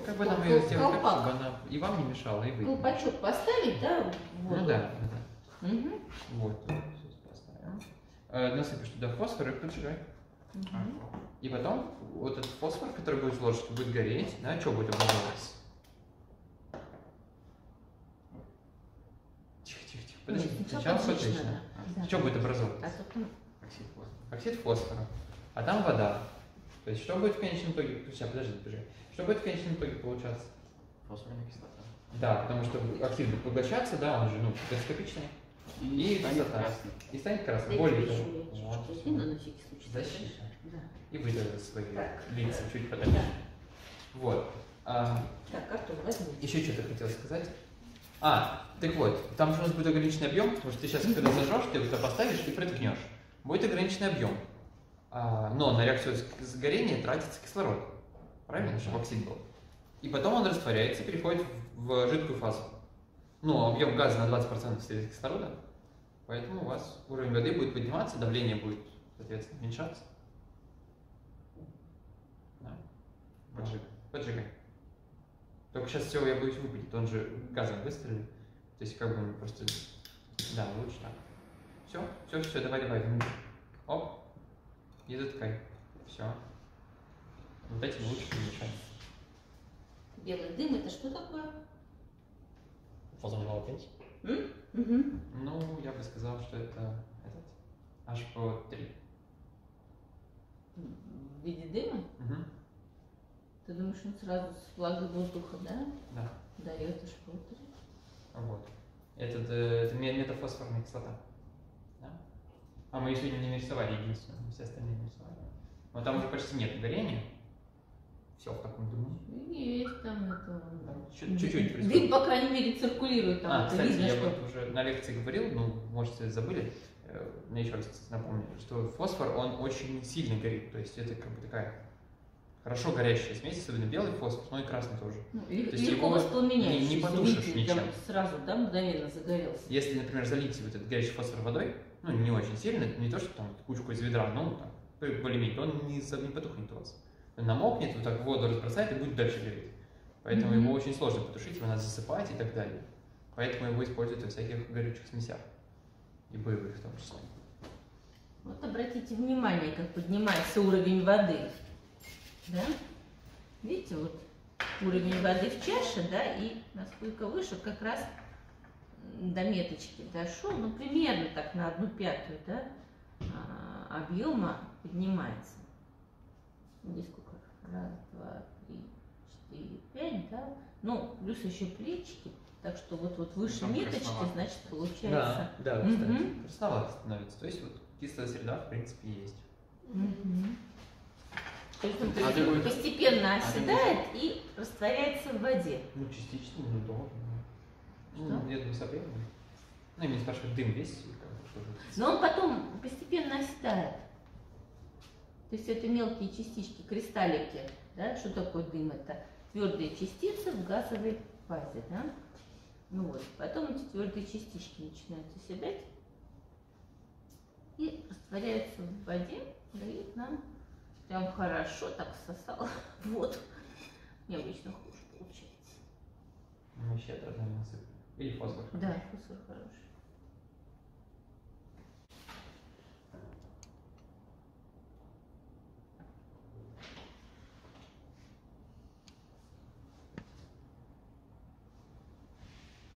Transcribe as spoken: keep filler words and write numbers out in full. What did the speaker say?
как бы нам ее сделать так, чтобы она и вам не мешала, и вы. Колпачок поставить, да? Вот. Ну да, да. Угу. Вот, сейчас поставим. Э, насыпешь туда фосфор и поджигай. Угу. И потом вот этот фосфор, который будет в ложечке, будет гореть, да, что будет образовываться? Тихо, тихо, тихо. Подожди, Нет, сначала поджечь отлично. надо. Да. Что будет образовываться? А потом... Оксид фосфора. Оксид фосфора. А там вода. То есть что будет в конечном итоге? Сейчас, подожди, подожди. Что будет в конечном итоге получаться? Фосфорная кислота. Да, потому что оксид будет поглощаться, да, он же, ну, гигроскопичный. И, и станет кислота. красным. И станет красным. Дайте Более еще того. я Вот, чуть-чуть всё. возьму, на всякий случай. Защита. Да. И выдавит свои Так. лица чуть подальше. Да. Вот. А, Так, Артур, возьми. еще что-то хотел сказать. А, так вот, там же у нас будет ограниченный объем, потому что ты сейчас, когда зажжешь, ты это поставишь и проткнешь. Будет ограниченный объем. А, но на реакцию сгорения тратится кислород. Правильно, чтобы оксид был. И потом он растворяется и переходит в жидкую фазу. Ну, объем газа на двадцать процентов состоит из кислорода. Поэтому у вас уровень воды будет подниматься, давление будет, соответственно, уменьшаться. Да. Поджигай. Поджигай. Только сейчас все я боюсь выпадет, он же газом выстрелит. То есть как бы просто... Да, лучше так. Все, все, все, давай, давай. Оп. И заткай. Все. Вот этим лучше не мешать. Белый дым, это что такое? Фазовый пять. Угу. Ну, я бы сказал, что это этот эйч пи о три. В виде дыма? Угу. Ты думаешь, он сразу с влагой воздуха, да? Да. Дает эйч пи о три. Вот. Этот, э, это ме- метафосфорная кислота. Да? А мы ее сегодня не нарисовали единственное, все остальные нарисовали. Но там уже почти нет горения. Все в таком дыму. Есть там это... Там чуть- чуть-чуть Дым, происходит. по крайней мере, циркулирует там. А, это кстати, видно, я что... вот уже на лекции говорил, ну, может, забыли, э, но еще раз кстати, напомню, что фосфор, он очень сильно горит, то есть это как бы такая хорошо горящая смесь, особенно белый фосфор, но и красный тоже. Ну, лег- То есть легко его воспламеняющийся. не- не потушишь Видите, прям ничем. сразу, да, мгновенно загорелся. Если, например, залить вот этот горячий фосфор водой, ну, не очень сильно, не то, что там кучку из ведра, ну, там, более-менее, то он не, за- не потухнет у вас. Он намокнет, вот так воду разбросает и будет дальше гореть. Поэтому Мгм. его очень сложно потушить, его надо засыпать и так далее. Поэтому его используют во всяких горючих смесях. И боевых в том числе. Вот обратите внимание, как поднимается уровень воды. Да? Видите, вот уровень воды в чаше, да, и насколько выше, как раз до меточки дошел, ну, примерно так на одну пятую, да, а, объема поднимается. Здесь сколько? Раз, два, три, четыре, пять, да? Ну, плюс еще плечики, так что вот, вот выше Там меточки, красновато. значит, получается. Да, да, кстати. Мгм. Красновато становится. То есть вот кислая среда, в принципе, есть. Мгм. То есть он А постепенно, ты- постепенно а ты- оседает и растворяется в воде. Ну, частично, ну, долго. Ну, Что? я думаю, со временем. Ну, я меня спрашивают, дым весь? И как бы, что же? Но он потом постепенно оседает. То есть это мелкие частички, кристаллики. Да? Что такое дым? Это твердые частицы в газовой фазе. Да? Ну вот. Потом эти твердые частички начинают оседать и растворяются в воде, дают нам прям хорошо так всосало воду. Необычно хуже получается. Мы щедро, наверное, насыпали. Или фосфор. Да, вкус хороший.